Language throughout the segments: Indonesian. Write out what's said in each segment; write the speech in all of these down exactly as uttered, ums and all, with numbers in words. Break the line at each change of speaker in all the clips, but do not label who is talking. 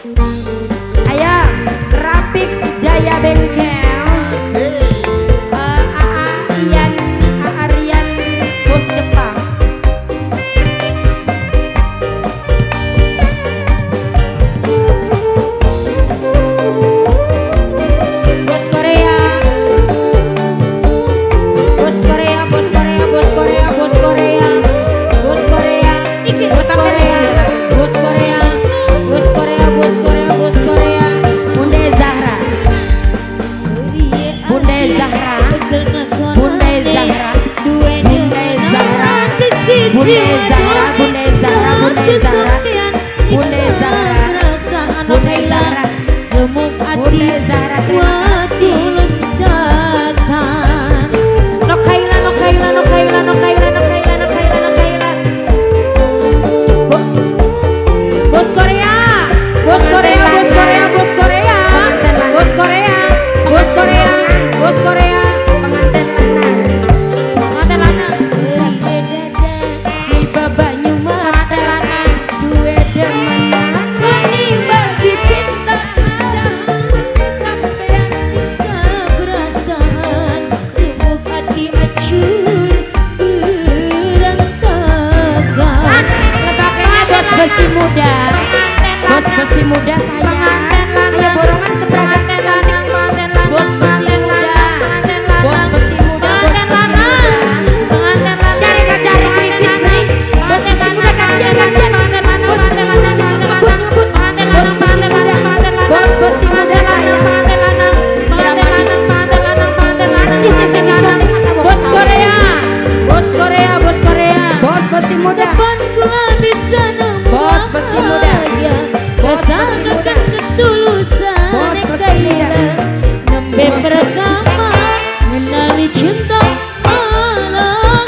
Ayo, Rapik Jaya Bengkel. Uh, Aa Ian, Aa Rian, Bos Jepang. Bos Korea. Bos Korea, Bos Korea, Bos Korea, Bos Korea. Bos Korea. Bos Korea. Bos Korea. Bos Korea, Bos Korea, Bos Korea. Bunda Zahra. Bunda Zahra. Bunda Zahra. Bunda Zahra. Bunda Zahra. Bunda Zahra. Bunda Zahra. Bunda Zahra. Bunda Zahra. Bunda Zahra. Terima kasih. No Kaila, no Kaila, no Kaila, no Kaila, no Kaila, no Kaila, no Kaila. Bos Korea. Bos Korea, Bos Korea, Bos Korea. Bos Korea. Bos Korea. Bos Korea. Pengantin lanang. Pengantin lanang. Di babanya pengantin lanang. Duwe demenan mani bagi cinta. Sampean bisa perasaan. Remuk hati acur berantakan. Lebakannya bos besi muda. Bos besi muda sayang. Ayo borongan seberangkat cantik. Bos besi muda. Bos besi muda. Bos besi muda. Cari cari kripis beri. Bos besi muda kakian kakian. Bos besi muda nyebut nyebut. Bos besi muda. Bos besi muda sayang. Artis sesi misoting masa bos Korea. Bos Korea. Bos Korea. Bos besi muda. Bos besi muda. Bos besi muda. Ketulusan bos besi muda. Nembe pertama mengenali cinta malam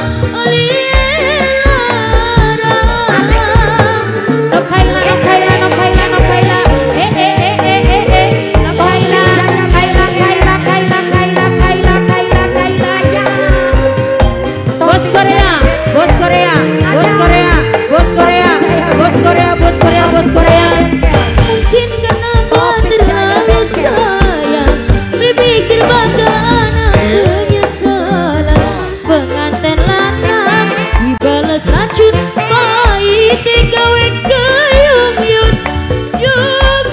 alilara. No Kaila, no Kaila, no Kaila, no Kaila. Eh eh eh eh eh eh. No Kaila, Kaila, Kaila, Kaila, Kaila, Kaila, Kaila, Kaila. Bos Korea, Bos Korea, Bos Korea, Bos Korea, Bos Korea, Bos Korea, Bos Korea. Mungkin karena kau terlalu sayang, berpikir bakal anak penyesalan. Pengantin lanang dibalas racun pahit digawe keyung-yung yung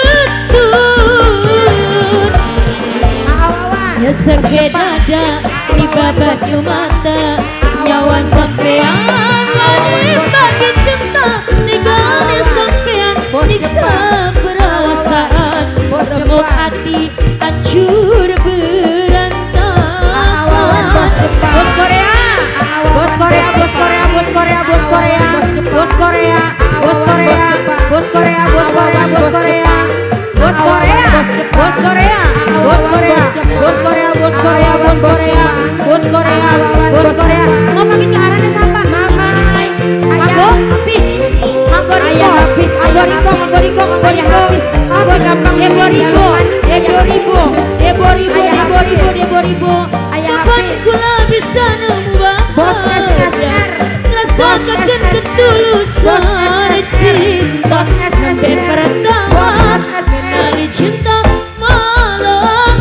getun. Nyesek dada di babanya mata, nyawa sampean mani bagi cinta. Tinggalnya sampean nyiksa perasaan. Remuk hati hancur berantakan. Bos Korea. Bos Korea, Bos Korea, Bos Korea, Bos Korea. Bos Korea, Bos Korea. Bos Korea, Bos Korea, Bos Korea. Bos Korea, Bos Korea. Bos Korea, Bos Korea, Bos Korea, Bos Korea. Bos Korea, Bos Korea. Ngomongin ke arahnya siapa? Mama. Mago, habis. Mago Riko, habis. Mago Riko, Mago Riko, Mago Riko. Mago gampang. Debo Ribo, Debo Ribo, Debo Ribo, Debo Ribo, Debo Ribo. Kapan kula bisa nemu bos kasar. Rasakan ketulusan cinta. Sampai pertama mengenali cinta malam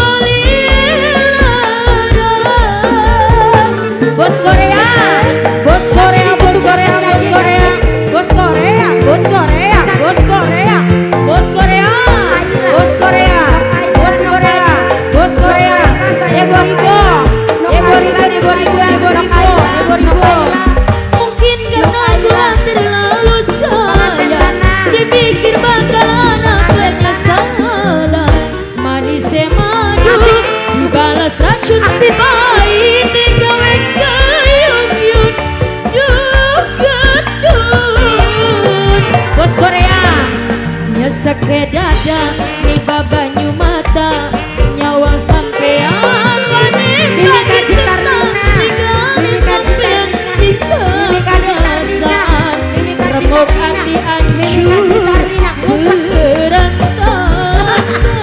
alilara. Bos Korea, Bos Korea, Bos Korea, Bos Korea, Bos Korea, Bos Korea, Bos Korea, Bos Korea, Bos Korea, Bos Korea, Bos Korea. Debo Ribo, Debo Ribo, Debo Ribo, Debo Ribo, Debo Ribo. Mungkin karena gua terlalu sayang, dipikir bakal anak penyesalan. Manis madu dibalas racun pahit digawe keyung-yung yung getun. Bos Korea. Nyesek dada di babanya mata, nyawa sampean mani bagi cinta. Tinggalnya sampean bisa perasaan. Remuk hati hancur berantakan.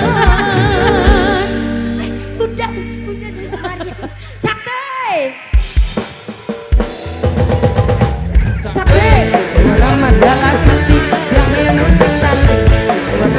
Udah, udah dari suaranya. Sakti. Sakti. Ramadan sakti yang emosi tadi.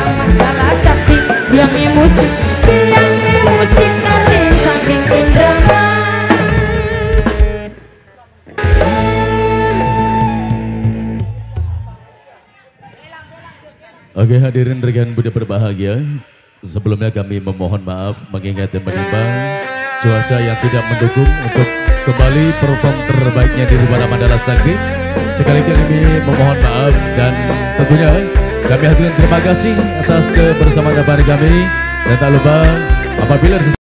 Oke, hadirin rekan Budi berbahagia, sebelumnya kami memohon maaf mengingat dan menimbang cuaca yang tidak mendukung untuk kembali perform terbaiknya di Rumah Mandala Sakti. Sekali lagi kami memohon maaf dan tentunya kami hadirin terima kasih atas kebersamaan dari kami, dan tak lupa apabila